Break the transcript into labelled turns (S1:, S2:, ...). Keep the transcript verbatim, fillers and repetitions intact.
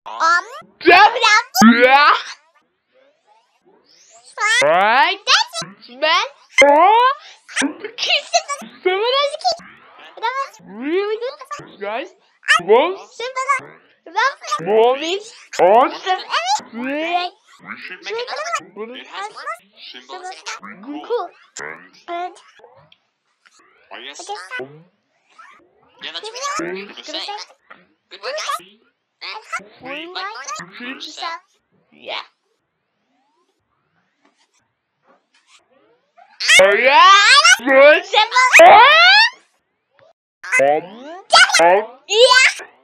S1: Um. Yeah. Right. Man. Oh. Really good, guys. One. One is awesome. Right.
S2: We should make it. It has symbols.
S1: Cool. And
S2: Oh yes.
S1: I
S2: Yeah, that's really good to say. Good work, guys.
S1: we like to stuff. Yeah. Alright. Good. Um. Um. Yeah.